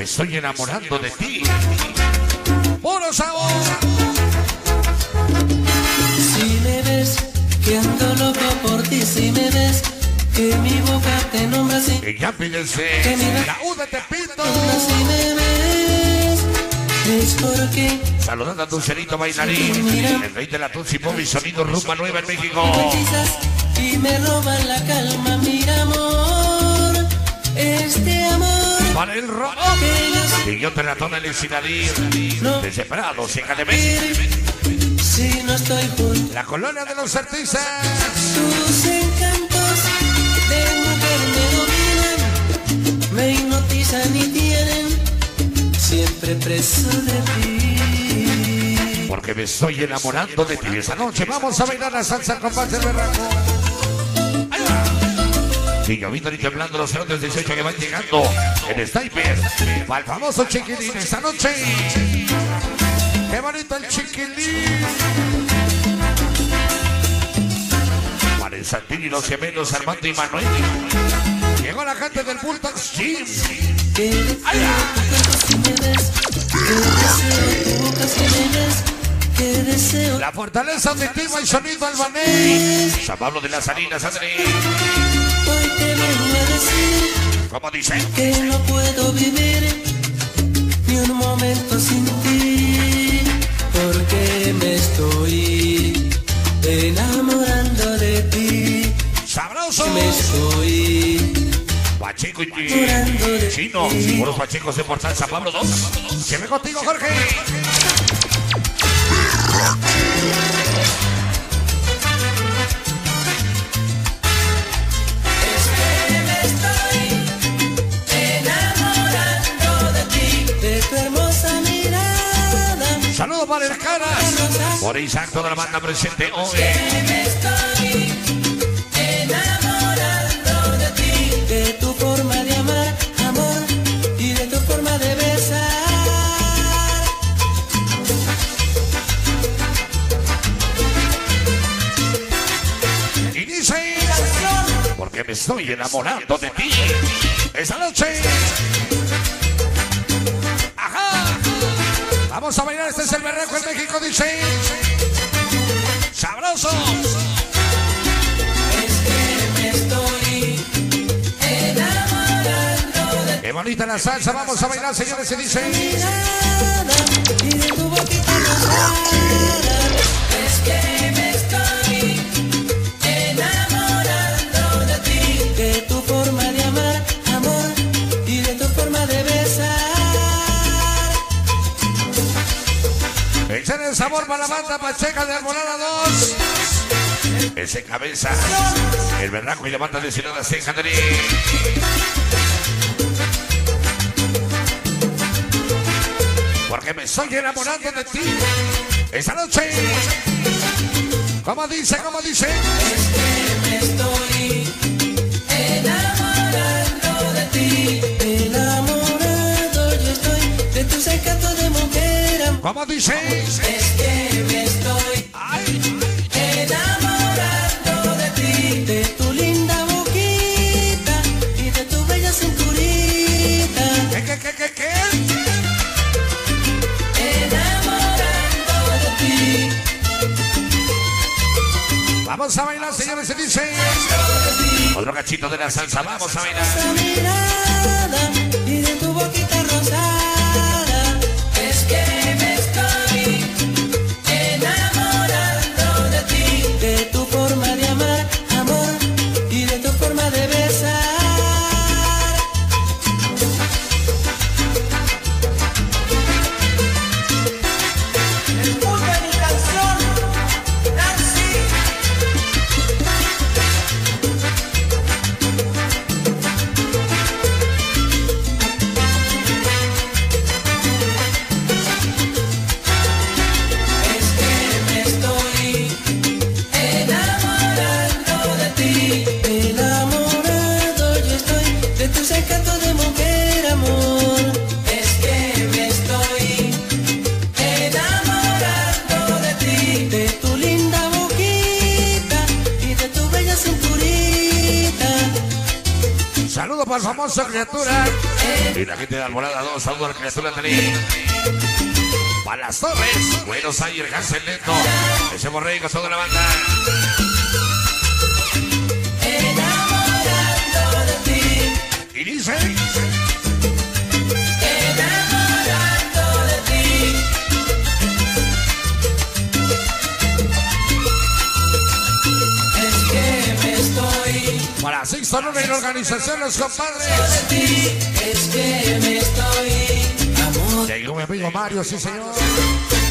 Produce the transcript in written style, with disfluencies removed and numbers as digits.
estoy enamorando de ti. ¡Puro sabor! Si me ves que ando loco por ti, si me ves que mi boca te nombra así, que ya pídense la U de Tepito. Si me ves es porque saludando a Dulcerito Bailarín, el rey de la Tutsi Pop y sonido rumba nueva en México. Y me roban la calma, mira amor, este amor para el rock. Y yo te la tomo en el Sinadir, desesperado, hija de mí. Si no estoy junto, la colonia de los artistas. Tus encantos de mujer me dominan, me hipnotizan y tienen siempre preso de ti. Porque me estoy enamorando de ti. Esta noche vamos a bailar la salsa con Paz del Berraco. Ahí va. Y yo vi y temblando los segundos 18 que van llegando en Sniper. Para el famoso Chiquilín esta noche. ¡Qué bonito el Chiquilín! Para el Santini, los gemelos Armando y Manuel. Llegó la gente del Bulldog Gym. ¡Ahí va! La fortaleza auditiva y sonido albanés. San Pablo de las Salinas, André. Hoy te vengo a decir, ¿cómo dice? Que no puedo vivir ni un momento sin ti, porque me estoy enamorando de ti. ¡Sabroso! Me estoy Pacheco y enamorando de Chino, ti. unos Pachecos de Portal San Pablo 2. Se ve contigo, Jorge. Saludos para el Caras. Por Isaac, toda la banda presente hoy. Me estoy enamorando de ti, de tu forma de amar, amor, y de tu forma de besar. Y dice, porque me estoy enamorando de ti. Esta noche. Vamos a bailar, este es el Berraco en México, dice. ¡Sabroso! Es que me estoy enamorando de ti. ¡Qué bonita la salsa! Vamos a bailar, señores, se dice. Y de tu boquita rosada. Es que me estoy enamorando de ti, de tu forma de amar, amor, y de tu forma de besar. Echar el sabor para la banda Pacheca de Alborada 2. Ese cabeza. El Berraco y la banda de Ciudad de André. Porque me estoy enamorando de ti. Esta noche. ¿Cómo dice? ¿Cómo dice? Es que me estoy enamorando de ti. Enamorado yo estoy de tus encantos de mujer. ¿Cómo dice? Es que me estoy enamorando de ti, de tu linda boquita y de tu bella cinturita. ¿Qué? Enamorando de ti. Vamos a bailar, señores, se dice. Otro cachito de la salsa, vamos a bailar. Esa mirada y de tu boquita rosada. Es que me estoy enamorando de ti, de tu forma de amar, amor, y de tu forma de besar. Escucha mi canción, Nancy. Saludos para el famoso criatura. Y la gente de Alborada 2, saludo a la criatura Tení. Para las Torres, Buenos Aires, Hansel Neto. Ese borrego, toda la banda. Enamorando de ti. Y dice. Enamorando de ti. Es que me estoy. Para Sixto Luna y la organización, los compadres. De ti. Es que me estoy. Amor. Llegó mi amigo Mario, sí señor.